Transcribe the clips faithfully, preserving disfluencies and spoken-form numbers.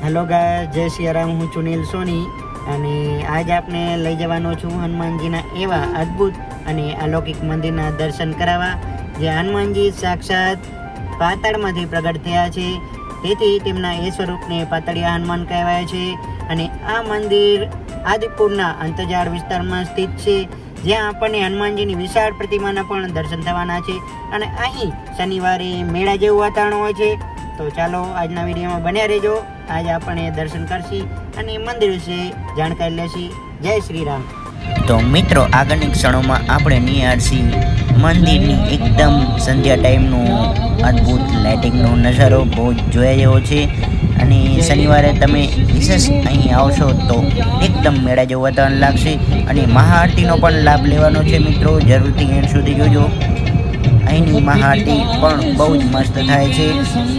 Hello guys, जय श्री राम। हूँ सुनील सोनी અને આજ આપણે લઈ જવાનો છું હનુમાનજીના એવા અદ્ભુત અને અલૌકિક મંદિરના દર્શન કરાવવા, જે હનુમાનજી સાક્ષાત પાતાળમાંથી પ્રગટ થયા છે, તેથી તેમના એ સ્વરૂપને પાતાળિયા હનુમાન કહેવાય છે. અને આ મંદિર આદિપુરના અંતજાળ વિસ્તારમાં સ્થિત છે, જ્યાં આપણને હનુમાનજીની વિશાળ પ્રતિમાના પણ દર્શન થવાના છે. અને અહીં શનિવારે મેળા જેવું વાતાવરણ હોય છે. તો ચાલો આજના વિડીયોમાં બન્યા રહેજો. आज આપણે દર્શન કરશી અને મંદિર વિશે જાણકારી લેશી. જય શ્રી રામ. તો મિત્રો, આગળની ક્ષણોમાં આપણે નિહાળશી મંદિરની એકદમ સંધ્યા ટાઈમનો અદ્ભુત લાઇટિંગનો નજારો બહુ જોયા જેવો છે. અને શનિવારે તમે વિશેષ અહીં આવશો તો એકદમ મેળા જેવું વાતાવરણ લાગશે. અને મહાઆરતીનો પણ લાભ લેવાનો છે મિત્રો, જરૂરથી એન્ડ સુધી જોજો. અહીંની મહાઆરતી પણ બહુ જ મસ્ત થાય છે.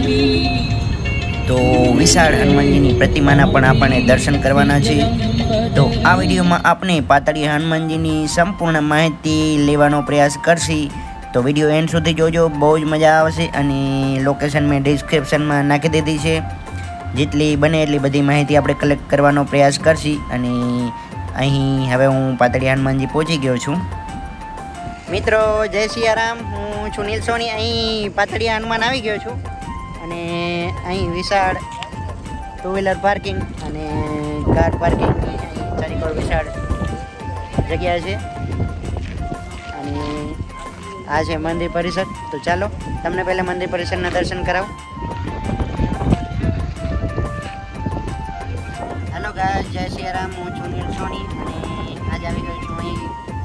તો વિશાળ હનુમાનજીની પ્રતિમાના પણ આપણને દર્શન કરવાના છે. તો આ વિડીયોમાં આપણે પાતાળિયા હનુમાનજીની સંપૂર્ણ માહિતી લેવાનો પ્રયાસ કરશી. તો વિડીયો એન્ડ સુધી જોજો, બહુ જ મજા આવશે. અને લોકેશન મેં ડિસ્ક્રિપ્શનમાં નાખી દીધી છે. જેટલી બને એટલી બધી માહિતી આપણે કલેક્ટ કરવાનો પ્રયાસ કરશી. અને અહીં હવે હું પાતાળિયા હનુમાનજી પહોંચી ગયો છું. મિત્રો, જય શ્રી રામ. હું સુનિલ સોની અહીં પાતાળિયા હનુમાન આવી ગયો છું. અને અહીં વિશાળ ટુ વ્હીલર પાર્કિંગ અને કાર પાર્કિંગ ચારી પર વિશાળ જગ્યા છે. અને આ છે મંદિર પરિસર. તો ચાલો તમને પહેલાં મંદિર પરિસરના દર્શન કરાવું. હેલો ગાઈસ, જય શ્રી રામ. હું છું સુનિલ સોની અને આજ આવી ગયો છું અહીં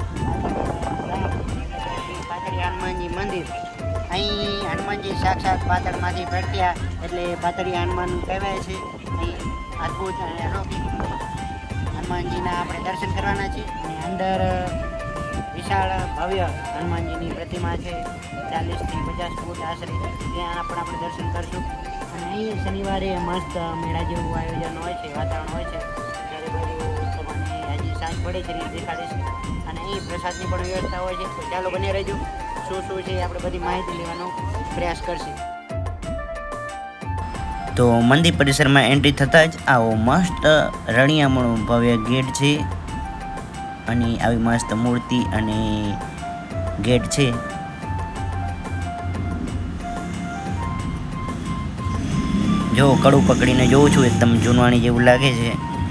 પાતાળિયા હનુમાનજી મંદિર. અહીં હનુમાનજી સાક્ષાત પાતાળમાંથી પ્રગટ્યા એટલે પાતાળિયા હનુમાન કહેવાય છે. અહીં અદ્ભુત અને અલૌકિક હનુમાનજીના આપણે દર્શન કરવાના છે. અને અંદર વિશાળ ભવ્ય હનુમાનજીની પ્રતિમા છે, ચાલીસથી પચાસ ફૂટ આશરે. ત્યાં પણ આપણે દર્શન કરશું. અને અહીં શનિવારે મસ્ત મેળા જેવું આયોજન હોય છે, વાતાવરણ હોય છે. ત્યારે બધું તમને હજી સાંજ પડે છે દેખાડીશ. અને અહીં પ્રસાદની પણ વ્યવસ્થા હોય છે. તો ચાલો બને રહેજો. શું શું છે આપણે બધી માહિતી લેવાનો પ્રયાસ કરશું. તો મંદિર પરિસરમાં એન્ટ્રી થતાં જ આવો મસ્ત રણિયામણો ભવ્ય ગેટ છે. અને આવી મસ્ત મૂર્તિ અને ગેટ છે. જો કડું પકડીને જોઉં છું, એકદમ જૂનવાણી જેવું લાગે છે.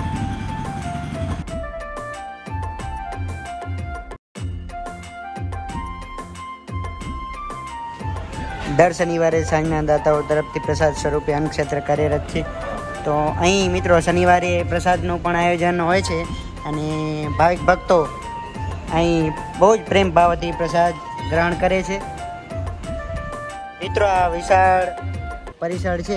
દર શનિવારે સાંજના દાતાઓ તરફથી પ્રસાદ સ્વરૂપે અન્નક્ષેત્ર કાર્યરત છે. તો અહીં મિત્રો શનિવારે પ્રસાદનું પણ આયોજન હોય છે. અને ભાવિક ભક્તો અહીં બહુ જ પ્રેમ ભાવથી પ્રસાદ ગ્રહણ કરે છે. મિત્રો, આ વિશાળ પરિસર છે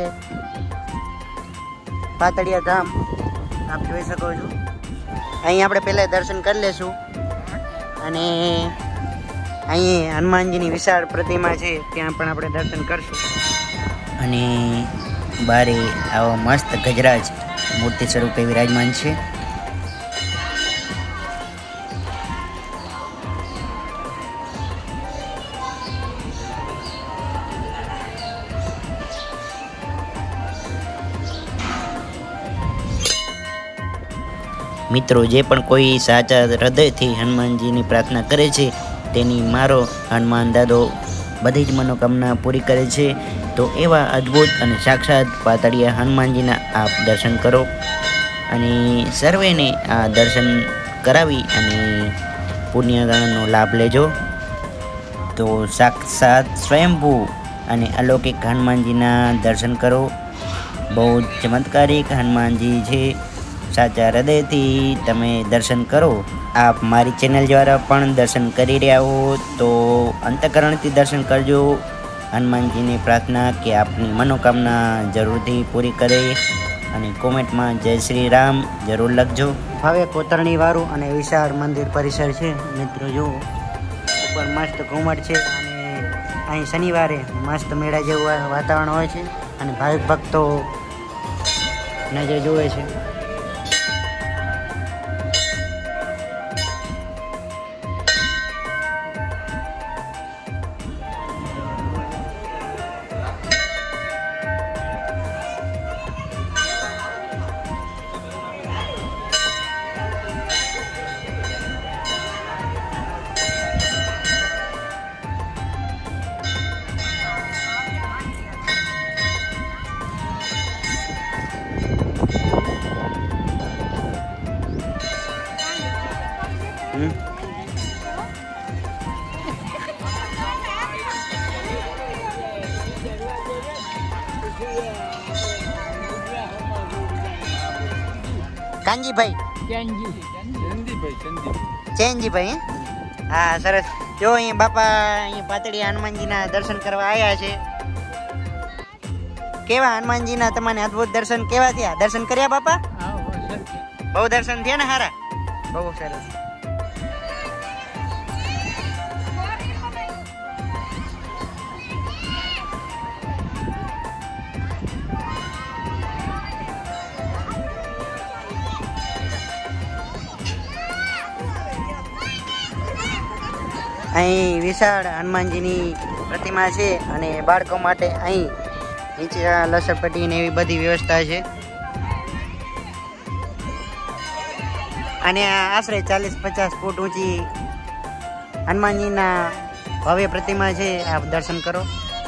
પાતાળિયા ધામ, આપ જોઈ શકો છો. અહીં આપણે પહેલાં દર્શન કરી લેશું. અને અહીં હનુમાનજીની વિશાળ પ્રતિમા છે, ત્યાં પણ આપણે દર્શન કરશું. અને બારે આવો મસ્ત ગજરાજ મૂર્તિ સ્વરૂપે વિરાજમાન છે. મિત્રો, જે પણ કોઈ સાચા હૃદયથી હનુમાનજીની પ્રાર્થના કરે છે, તેની મારો હનુમાન દાદો બધી જ મનોકામના પૂરી કરે છે. તો એવા અદ્ભુત અને સાક્ષાત પાતાળિયા હનુમાનજીના આપ દર્શન કરો. અને સર્વેને આ દર્શન કરાવી અને પુણ્યગાળાનો લાભ લેજો. તો સાક્ષાત સ્વયંભૂ અને અલૌકિક હનુમાનજીના દર્શન કરો. બહુ જ ચમત્કારિક હનુમાનજી છે. સાચા હૃદયથી તમે દર્શન કરો. આપ મારી ચેનલ દ્વારા પણ દર્શન કરી રહ્યા હો તો અંતઃકરણથી દર્શન કરજો. હનુમાનજીની પ્રાર્થના કે આપની મનોકામના જરૂરથી પૂરી કરે. અને કોમેન્ટમાં જય શ્રી રામ જરૂર લખજો. હવે કોતરણી વાળું અને વિશાળ મંદિર પરિસર છે. મિત્રો જુઓ, ઉપર મસ્ત ઘુમટ છે. અને અહીં શનિવારે મસ્ત મેળા જેવું વાતાવરણ હોય છે. અને ભાવિક ભક્તો નજર જુએ છે. કાનજીભાઈ ચેનજીભાઈ હે? હા સરસ. જો અહીંયા બાપા અહીંયા પાતળી હનુમાનજીના દર્શન કરવા આવ્યા છે. કેવા હનુમાનજીના તમને અદ્ભુત દર્શન કેવા થયા? દર્શન કર્યા બાપા? બહુ દર્શન થયા ને હારા? બહુ સરસ. અહીં વિશાળ હનુમાનજીની પ્રતિમા છે અને બાળકો માટે અહીં નીચે લસરપટ્ટી ને એવી બધી વ્યવસ્થા છે. અને આ આશરે ચાલીસ પચાસ ફૂટ ઊંચી હનુમાનજીના ભવ્ય પ્રતિમા છે. આપ દર્શન કરો.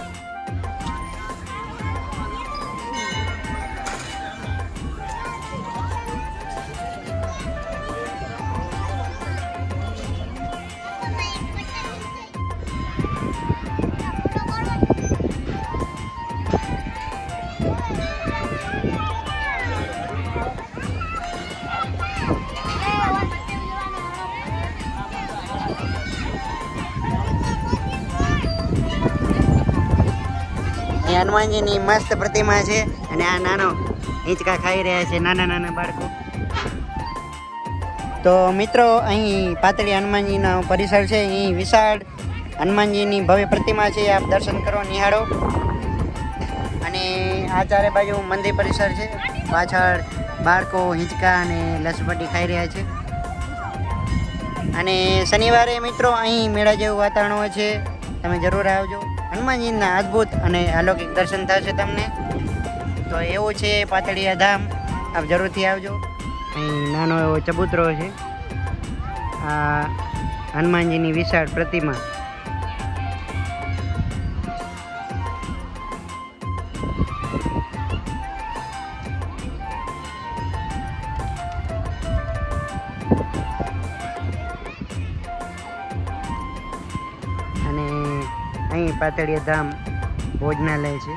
હનુમાનજીની મસ્ત પ્રતિમા છે અને આ નાનો હિંચકા ખાઈ રહ્યા છે નાના નાના બાળકો. તો મિત્રો અહીં પાતળી હનુમાનજીનો પરિસર છે. અહીં વિશાળ હનુમાનજીની ભવ્ય પ્રતિમા છે. આપ દર્શન કરો, નિહાળો. અને આ ચારે બાજુ મંદિર પરિસર છે. પાછળ બાળકો હિંચકા અને લસપટ્ટી ખાઈ રહ્યા છે. અને શનિવારે મિત્રો અહીં મેળા જેવું વાતાવરણ હોય છે. તમે જરૂર આવજો. હનુમાનજીના અદ્ભુત અને અલૌકિક દર્શન થશે તમને. તો એવું છે પાતળિયા ધામ. આપ જરૂરથી આવજો. અહીં નાનો એવો ચબૂતરો છે. આ હનુમાનજીની વિશાળ પ્રતિમા. અને અહીં પાતળિયા ધામ ભોજનાલય છે.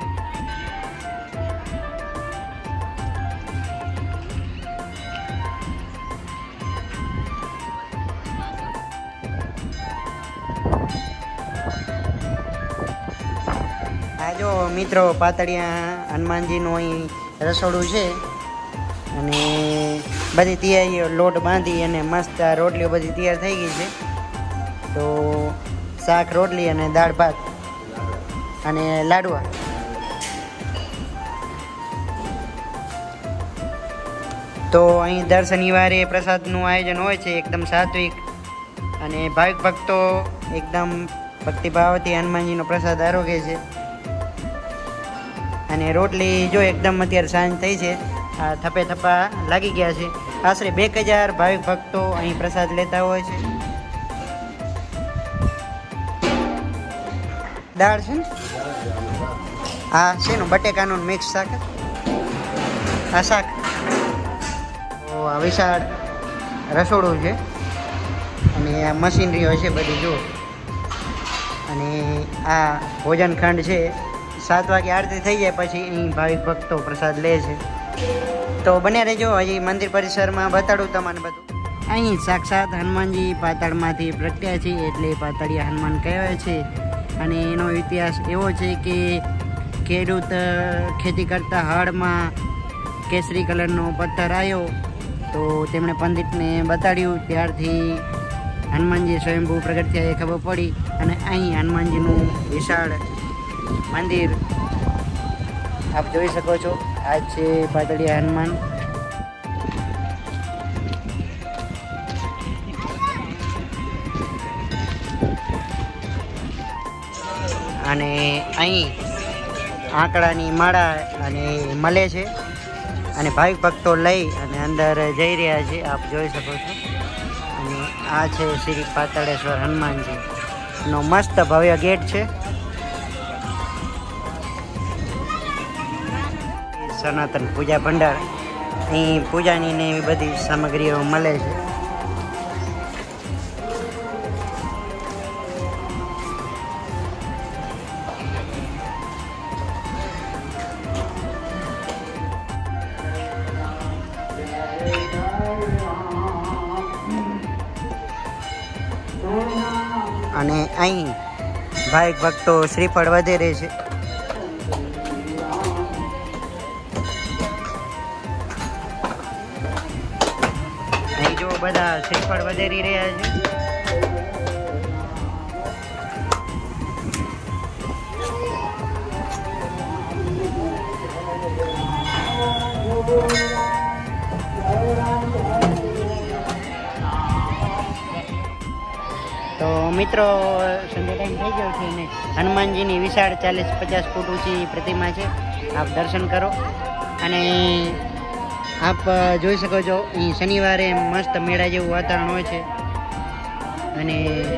આ જો મિત્રો પાતળિયા હનુમાનજીનું અહીં રસોડું છે. અને બધી તૈયારીઓ લોટ બાંધી અને મસ્ત રોટલીઓ બધી તૈયાર થઈ ગઈ છે. તો શાક રોટલી અને દાળ ભાત અને લાડવા. તો અહીં દર શનિવારે પ્રસાદનું આયોજન હોય છે. એકદમ સાત્વિક અને ભાવિક ભક્તો એકદમ ભક્તિભાવથી હનુમાનજીનો પ્રસાદ આરોગે છે. અને રોટલી જો એકદમ અત્યારે સાંજ થઈ છે. આ થપે થપ્પા લાગી ગયા છે. આશરે બે હજાર ભાવિક ભક્તો અહીં પ્રસાદ લેતા હોય છે. દાળ છે ને આ શેનું બટેકાનું મિક્સ શાક. આ શાક. તો આ વિશાળ રસોડું છે અને આ મશીનરીઓ છે બધી જો. અને આ ભોજન ખંડ છે. સાત વાગે આરતી થઈ જાય પછી અહીં ભાવિક ભક્તો પ્રસાદ લે છે. તો બને રહેજો. હજી મંદિર પરિસરમાં બતાડું તમને બધું. અહીં સાક્ષાત હનુમાનજી પાતાળમાંથી પ્રગટ્યા છે એટલે પાતાળિયા હનુમાન કહેવાય છે. અને એનો ઇતિહાસ એવો છે કે ખેડૂત ખેતી કરતા હળમાં કેસરી કલરનો પથ્થર આવ્યો તો તેમણે પંડિતને બતાડ્યું. ત્યારથી હનુમાનજી સ્વયંભૂ પ્રગટ થયા એ ખબર પડી. અને અહીં હનુમાનજીનું વિશાળ મંદિર આપ જોઈ શકો છો. આ છે પાતળિયા હનુમાન. અને અહીં આંકડાની માળા અને મળે છે અને ભાવિક ભક્તો લઈ અને અંદર જઈ રહ્યા છે. આપ જોઈ શકો છો. અને આ છે શ્રી પાતાળેશ્વર હનુમાનજીનો મસ્ત ભવ્ય ગેટ છે. સનાતન પૂજા ભંડાર. અહીં પૂજાની ને એવી બધી સામગ્રીઓ મળે છે. અને અહીં ભાઈ ભક્તો શ્રીફળ વધેરે છે. અહીં જો બધા શ્રીફળ વધેરી રહ્યા છે. તો મિત્રો સંધ્યા ટાઈમ થઈ ગયો છે અને હનુમાનજીની વિશાળ ચાલીસ પચાસ ફૂટ ઊંચી પ્રતિમા છે. આપ દર્શન કરો અને આપ જોઈ શકો છો અહીં શનિવારે મસ્ત મેળા જેવું વાતાવરણ હોય છે અને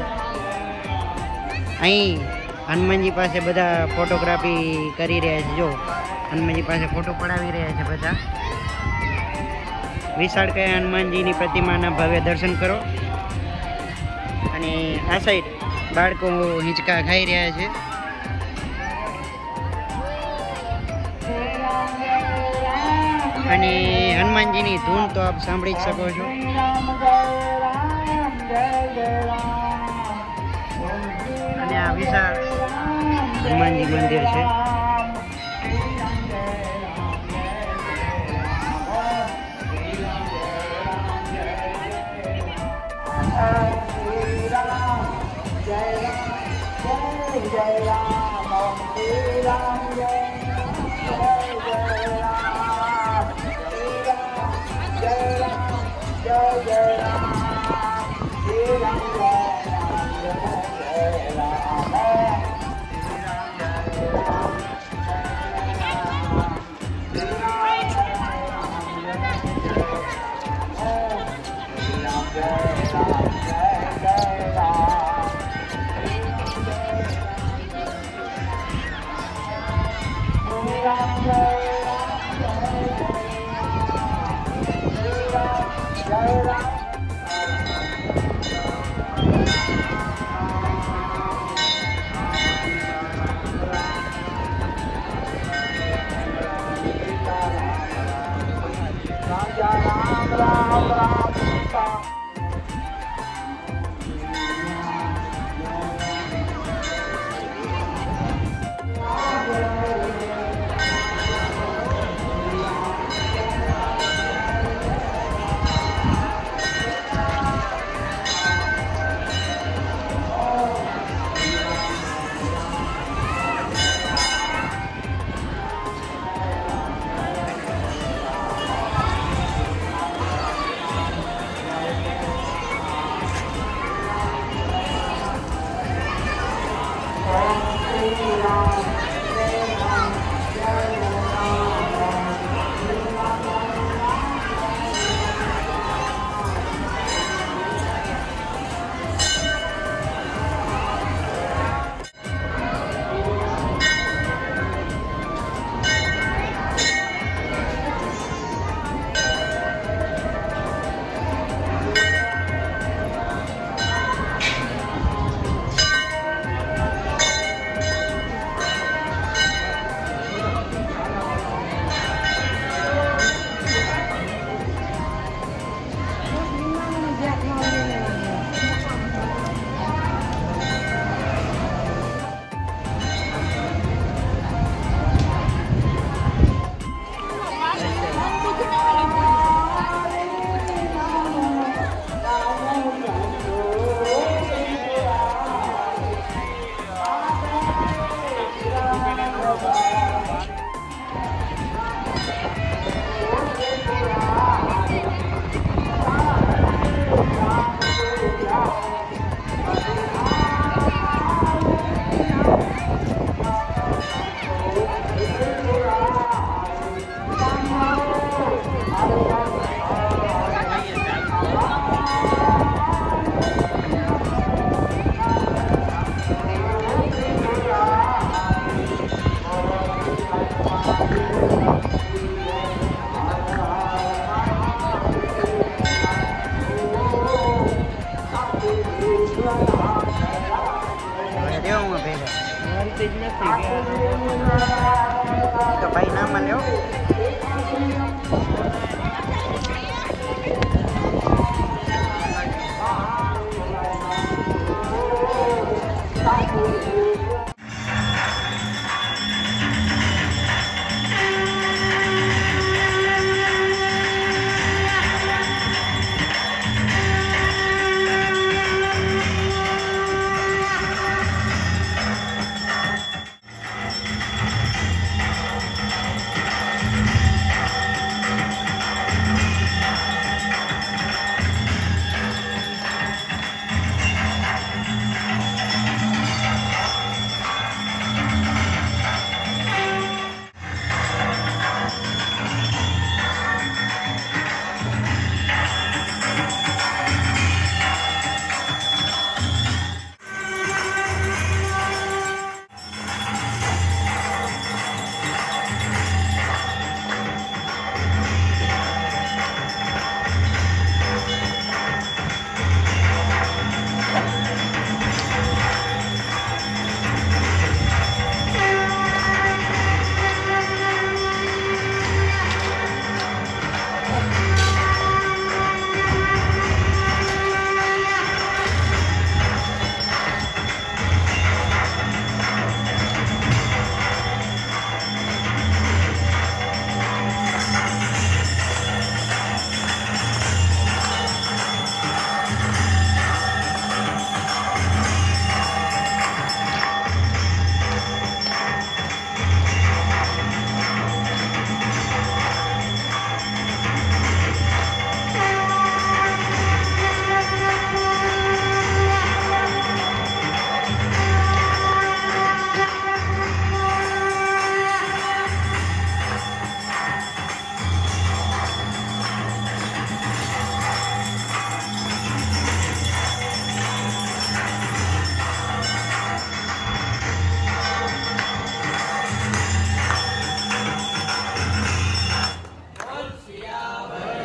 અહીં હનુમાનજી પાસે બધા ફોટોગ્રાફી કરી રહ્યા છે. જો હનુમાનજી પાસે ફોટો પડાવી રહ્યા છે બધા. વિશાળ કયા હનુમાનજીની પ્રતિમાના ભવ્ય દર્શન કરો. અને આ સાઈડ બાળકો હિંચકા ખાઈ રહ્યા છે. અને હનુમાનજીની ધૂન તો આપ સાંભળી જ શકો છો. અને આ વિશાળ હનુમાનજી મંદિર છે.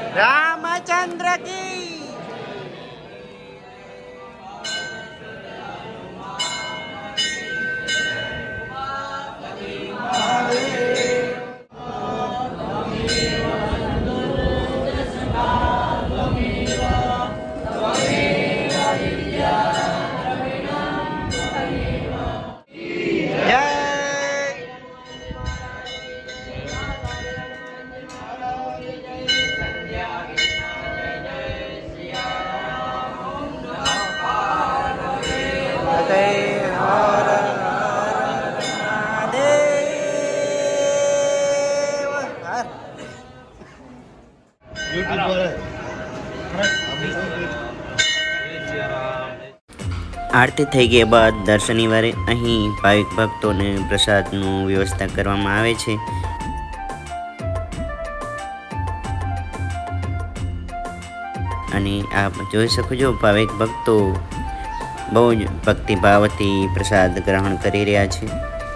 रामचंद्र की આરતી થઈ ગયા બાદ દર શનિવારે અહીં ભાવિક ભક્તોને પ્રસાદનું વ્યવસ્થા કરવામાં આવે છે. અને આપ જોઈ શકો છો ભાવિક ભક્તો બહુ જ ભક્તિભાવથી પ્રસાદ ગ્રહણ કરી રહ્યા છે.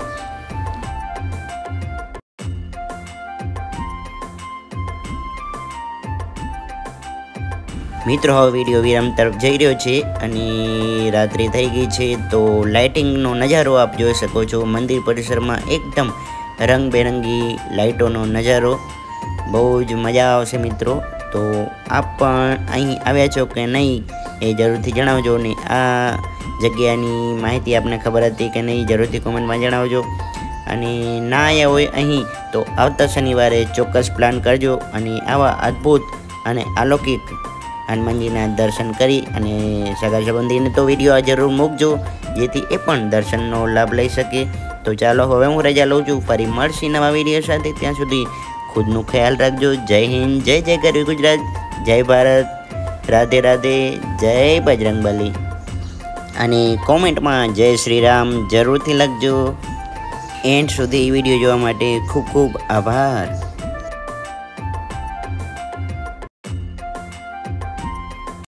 મિત્રો હવે વિડીયો વિરામ તરફ જઈ રહ્યો છે અને રાત્રિ થઈ ગઈ છે, તો લાઇટિંગનો નજારો આપ જોઈ શકો છો. મંદિર પરિસરમાં એકદમ રંગબેરંગી લાઇટોનો નજારો, બહુ જ મજા આવશે મિત્રો. તો આપ પણ અહીં આવ્યા છો કે નહીં એ જરૂરથી જણાવજો. ને આ જગ્યાની માહિતી આપને ખબર હતી કે નહીં જરૂરથી કોમેન્ટમાં જણાવજો. અને ના આવ્યા હોય અહીં તો આવતા શનિવારે ચોક્કસ પ્લાન કરજો અને આવા અદ્ભુત અને અલૌકિક હનુમાનજીના દર્શન કરી અને સગા સંબંધીને તો વિડીયો જરૂર મૂકજો, જેથી એ પણ દર્શનનો લાભ લઈ શકે. તો ચાલો હવે હું રજા લઉં છું, ફરી મળશે નવા વિડીયો સાથે. ત્યાં સુધી ખુદનું ખ્યાલ રાખજો. જય હિન્દ, જય જય ગરવી ગુજરાત, જય ભારત, રાધે રાધે, જય બજરંગબલી. અને કોમેન્ટમાં જય શ્રી રામ જરૂરથી લખજો. એન્ડ સુધી વિડીયો જોવા માટે ખૂબ ખૂબ આભાર.